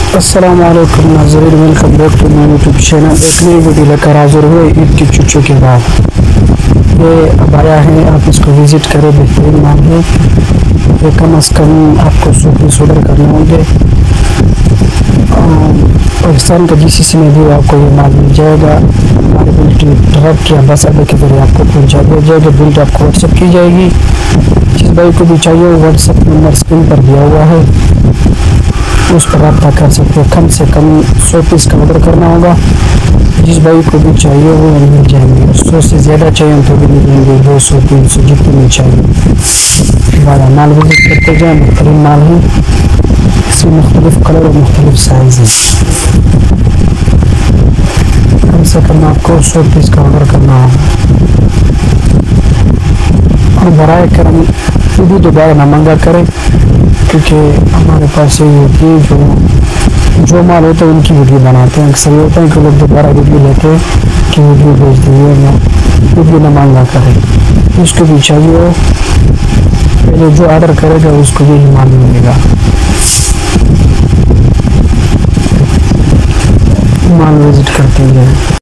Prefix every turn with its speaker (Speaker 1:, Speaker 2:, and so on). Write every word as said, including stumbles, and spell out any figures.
Speaker 1: अस्सलामुअलैकुम नाज़रीन, welcome back to my YouTube channel. एक नई वीडियो लेकर हाजिर हुए ईद की छुट्टियों के बाद। ये अब आया है, आप इसको विज़िट करें, बेहतरीन माल है। ये कम अज़ कम आपको सौ पीस ऑर्डर करने होंगे। पाकिस्तान का जीसीसी में भी आपको ये माल मिल जाएगा। हमारे बिल्टी ट्रक या बस अड्डे के जरिए आपको पहुँचा दिया जाएगा। बिल्ट आपको व्हाट्सअप की जाएगी। जिस भाई को भी चाहिए व्हाट्सअप नंबर स्क्रीन पर दिया हुआ है, उस पर रब्ता कर सकते हो। कम से कम सौ पीस का ऑर्डर करना होगा। जिस भाई को भी चाहिए वो मिल जाएंगे। सौ से ज़्यादा चाहिए तो भी मिलेंगे, दो सौ तीन सौ जितने भी चाहिए। बारह माल विजिट करते जाए, बेहतरीन माल है। इसमें मुख्तलिफ कलर और मुख्तलिफ साइज़ है। कम से कम आपको सौ पीस का ऑर्डर करना होगा। और बराए करम वीडियो दोबारा ना मंगा करें, क्योंकि हमारे पास ये होती है जो जो माल होता है उनकी वीडियो बनाते हैं। अक्सर ये होता है कि लोग दोबारा वीडियो लेते हैं कि वीडियो भेज दीजिए, ना वीडियो ना मांगा करें। उसको भी चाहिए हो, पहले जो ऑर्डर करेगा उसको यही माल मिलेगा। माल विजिट करते हैं।